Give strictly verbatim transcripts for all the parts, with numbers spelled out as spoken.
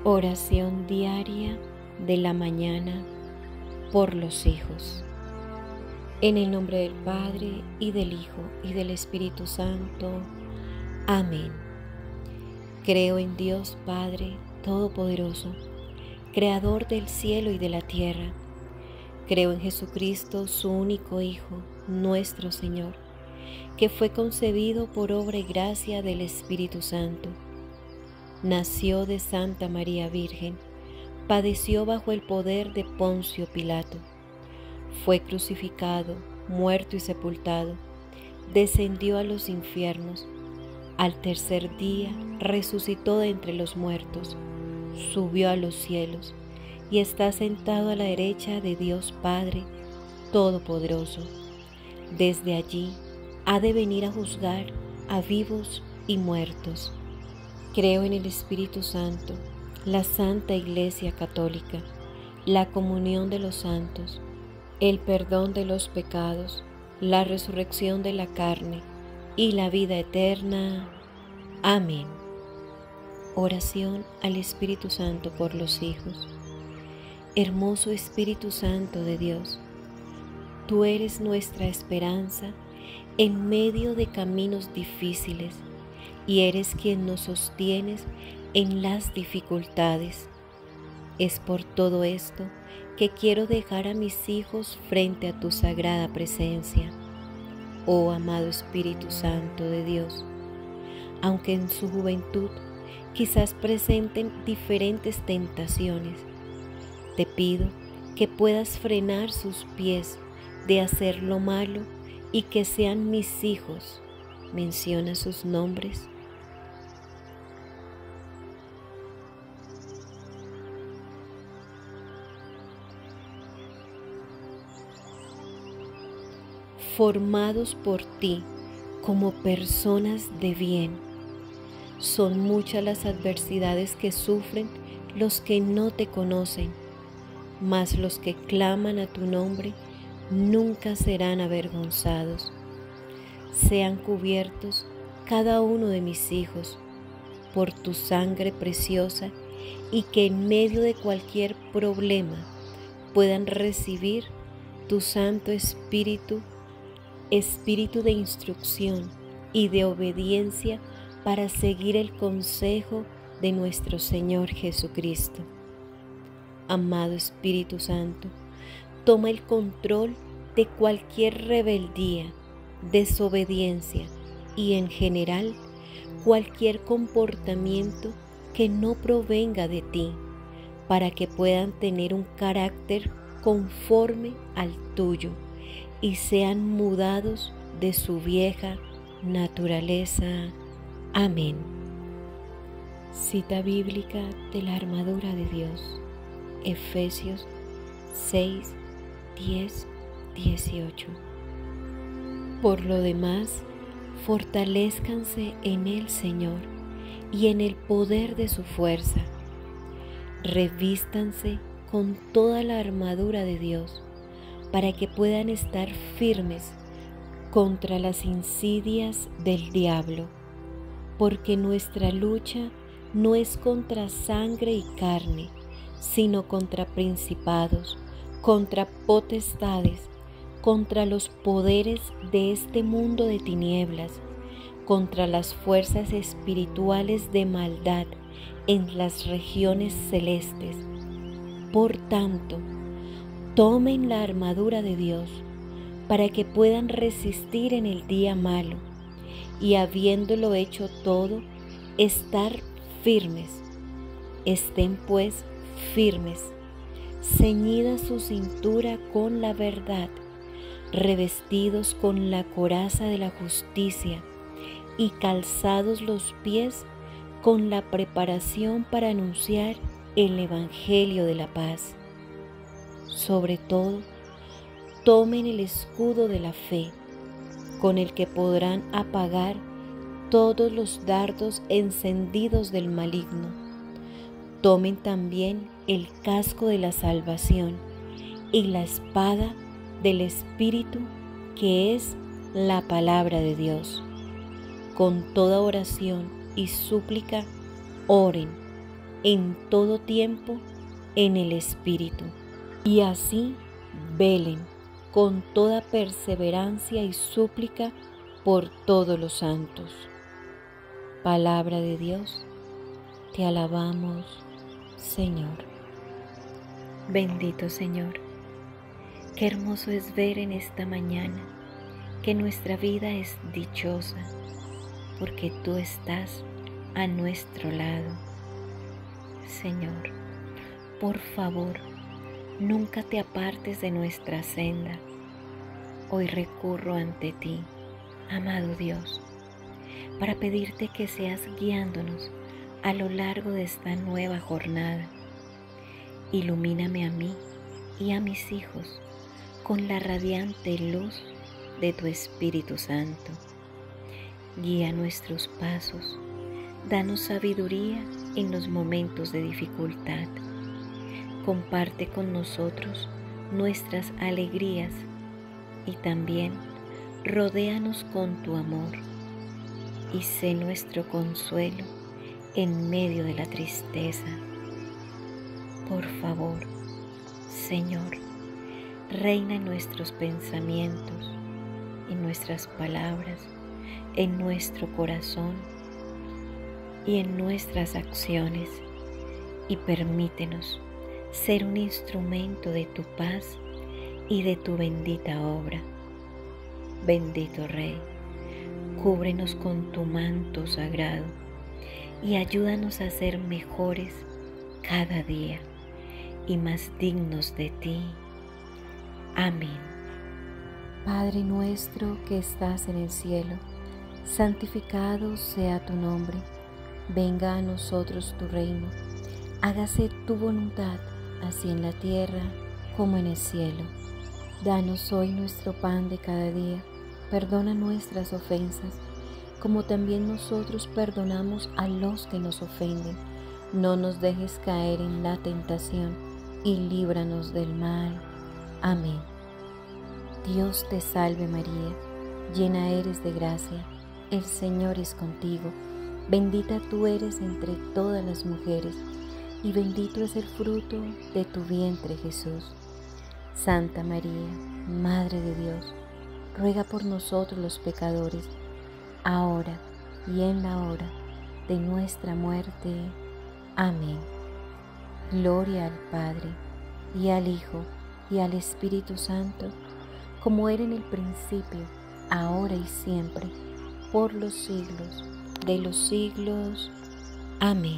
Oración diaria de la mañana por los hijos. En el nombre del Padre, y del Hijo, y del Espíritu Santo. Amén. Creo en Dios Padre Todopoderoso, Creador del cielo y de la tierra. Creo en Jesucristo, su único Hijo, nuestro Señor, que fue concebido por obra y gracia del Espíritu Santo. Nació de Santa María Virgen, padeció bajo el poder de Poncio Pilato, fue crucificado, muerto y sepultado, descendió a los infiernos, al tercer día resucitó de entre los muertos, subió a los cielos y está sentado a la derecha de Dios Padre Todopoderoso. Desde allí ha de venir a juzgar a vivos y muertos. Creo en el Espíritu Santo, la Santa Iglesia Católica, la comunión de los santos, el perdón de los pecados, la resurrección de la carne y la vida eterna. Amén. Oración al Espíritu Santo por los hijos. Hermoso Espíritu Santo de Dios, tú eres nuestra esperanza en medio de caminos difíciles, y eres quien nos sostienes en las dificultades. Es por todo esto que quiero dejar a mis hijos frente a tu sagrada presencia, oh amado Espíritu Santo de Dios. Aunque en su juventud quizás presenten diferentes tentaciones, te pido que puedas frenar sus pies de hacer lo malo y que sean mis hijos. Menciona sus nombres. Formados por ti como personas de bien. Son muchas las adversidades que sufren los que no te conocen, mas los que claman a tu nombre nunca serán avergonzados. Sean cubiertos cada uno de mis hijos por tu sangre preciosa, y que en medio de cualquier problema puedan recibir tu Santo Espíritu, Espíritu de instrucción y de obediencia para seguir el consejo de nuestro Señor Jesucristo. Amado Espíritu Santo, toma el control de cualquier rebeldía, desobediencia y en general cualquier comportamiento que no provenga de ti, para que puedan tener un carácter conforme al tuyo y sean mudados de su vieja naturaleza. Amén. Cita bíblica de la armadura de Dios, Efesios seis, diez, dieciocho. Por lo demás, fortalézcanse en el Señor y en el poder de su fuerza. Revístanse con toda la armadura de Dios, para que puedan estar firmes contra las insidias del diablo, porque nuestra lucha no es contra sangre y carne, sino contra principados, contra potestades, contra los poderes de este mundo de tinieblas, contra las fuerzas espirituales de maldad en las regiones celestes. Por tanto, tomen la armadura de Dios para que puedan resistir en el día malo, y habiéndolo hecho todo, estar firmes. Estén pues firmes, ceñida su cintura con la verdad, revestidos con la coraza de la justicia y calzados los pies con la preparación para anunciar el Evangelio de la paz. Sobre todo, tomen el escudo de la fe, con el que podrán apagar todos los dardos encendidos del maligno. Tomen también el casco de la salvación y la espada del Espíritu, que es la palabra de Dios. Con toda oración y súplica, oren en todo tiempo en el Espíritu, y así velen con toda perseverancia y súplica por todos los santos. Palabra de Dios, te alabamos, Señor. Bendito Señor, qué hermoso es ver en esta mañana que nuestra vida es dichosa, porque tú estás a nuestro lado. Señor, por favor, nunca te apartes de nuestra senda. Hoy recurro ante ti, amado Dios, para pedirte que seas guiándonos a lo largo de esta nueva jornada. Ilumíname a mí y a mis hijos con la radiante luz de tu Espíritu Santo. Guía nuestros pasos, danos sabiduría en los momentos de dificultad. Comparte con nosotros nuestras alegrías y también rodéanos con tu amor y sé nuestro consuelo en medio de la tristeza. Por favor, Señor, reina en nuestros pensamientos, en nuestras palabras, en nuestro corazón y en nuestras acciones, y permítenos ser un instrumento de tu paz y de tu bendita obra. Bendito Rey, cúbrenos con tu manto sagrado y ayúdanos a ser mejores cada día y más dignos de ti. Amén. Padre nuestro que estás en el cielo, santificado sea tu nombre. Venga a nosotros tu reino. Hágase tu voluntad, así en la tierra como en el cielo. Danos hoy nuestro pan de cada día. Perdona nuestras ofensas, como también nosotros perdonamos a los que nos ofenden. No nos dejes caer en la tentación y líbranos del mal. Amén. Dios te salve María, llena eres de gracia, el Señor es contigo. Bendita tú eres entre todas las mujeres, y bendito es el fruto de tu vientre Jesús. Santa María, Madre de Dios, ruega por nosotros los pecadores, ahora y en la hora de nuestra muerte. Amén. Gloria al Padre, y al Hijo, y al Espíritu Santo, como era en el principio, ahora y siempre, por los siglos de los siglos. Amén.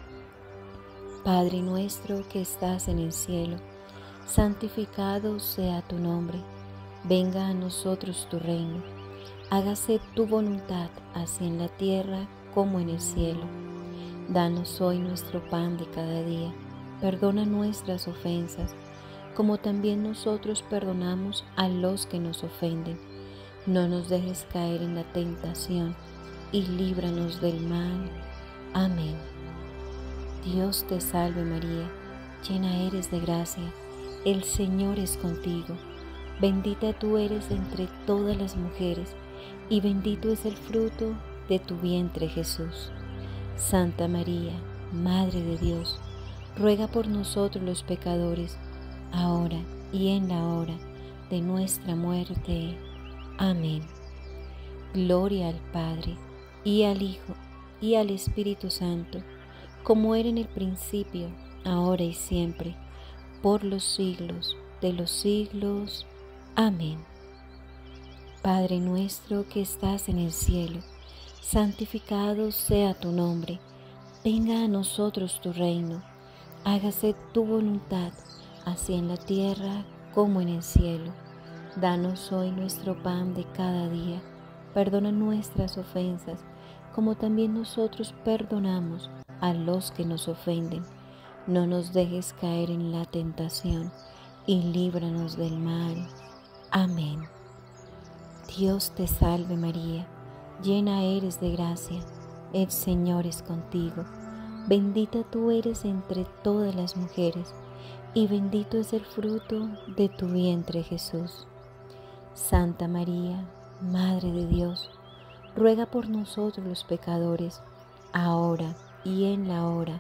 Padre nuestro que estás en el cielo, santificado sea tu nombre. Venga a nosotros tu reino. Hágase tu voluntad, así en la tierra como en el cielo. Danos hoy nuestro pan de cada día. Perdona nuestras ofensas, como también nosotros perdonamos a los que nos ofenden. No nos dejes caer en la tentación y líbranos del mal. Amén. Dios te salve María, llena eres de gracia, el Señor es contigo. Bendita tú eres entre todas las mujeres, y bendito es el fruto de tu vientre Jesús. Santa María, Madre de Dios, ruega por nosotros los pecadores, ahora y en la hora de nuestra muerte. Amén. Gloria al Padre, y al Hijo, y al Espíritu Santo, como era en el principio, ahora y siempre, por los siglos de los siglos. Amén. Padre nuestro que estás en el cielo, santificado sea tu nombre. Venga a nosotros tu reino. Hágase tu voluntad, así en la tierra como en el cielo. Danos hoy nuestro pan de cada día. Perdona nuestras ofensas, como también nosotros perdonamos a los que nos ofenden. No nos dejes caer en la tentación y líbranos del mal. Amén. Dios te salve María, llena eres de gracia, el Señor es contigo. Bendita tú eres entre todas las mujeres, y bendito es el fruto de tu vientre Jesús. Santa María, Madre de Dios, ruega por nosotros los pecadores, ahora y en la hora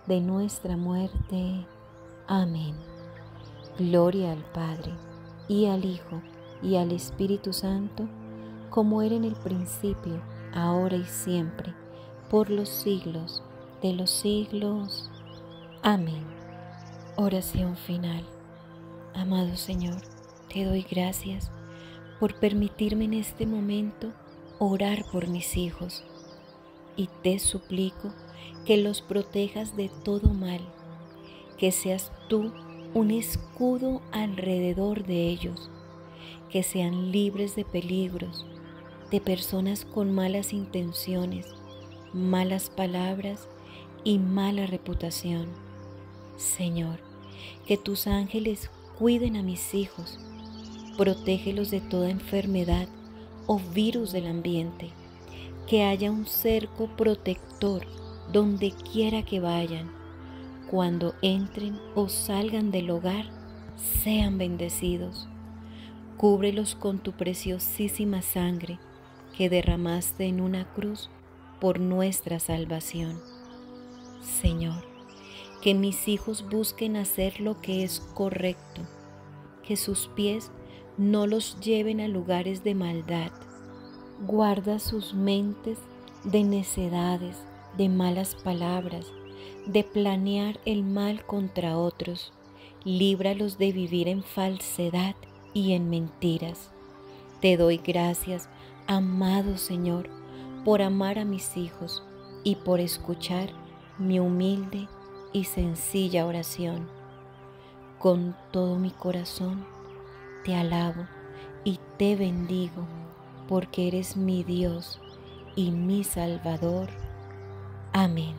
de nuestra muerte. Amén. Gloria al Padre, y al Hijo, y al Espíritu Santo, como era en el principio, ahora y siempre, por los siglos de los siglos. Amén. Oración final. Amado Señor, te doy gracias por permitirme en este momento orar por mis hijos, y te suplico que los protejas de todo mal, que seas tú un escudo alrededor de ellos, que sean libres de peligros, de personas con malas intenciones, malas palabras y mala reputación. Señor, que tus ángeles cuiden a mis hijos, protégelos de toda enfermedad o virus del ambiente, que haya un cerco protector donde quiera que vayan. Cuando entren o salgan del hogar, sean bendecidos. Cúbrelos con tu preciosísima sangre que derramaste en una cruz por nuestra salvación. Señor, que mis hijos busquen hacer lo que es correcto, que sus pies no los lleven a lugares de maldad. Guarda sus mentes de necedades, de malas palabras, de planear el mal contra otros. Líbralos de vivir en falsedad y en mentiras. Te doy gracias, amado Señor, por amar a mis hijos y por escuchar mi humilde y sencilla oración. Con todo mi corazón te alabo y te bendigo, porque eres mi Dios y mi Salvador. Amén.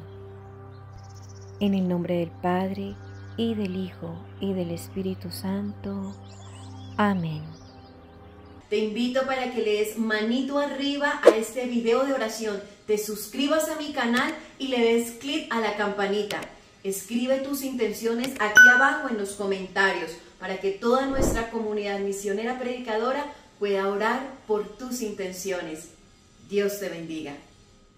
En el nombre del Padre, y del Hijo, y del Espíritu Santo. Amén. Te invito para que le des manito arriba a este video de oración, te suscribas a mi canal y le des clic a la campanita. Escribe tus intenciones aquí abajo en los comentarios para que toda nuestra comunidad misionera predicadora pueda orar por tus intenciones. Dios te bendiga.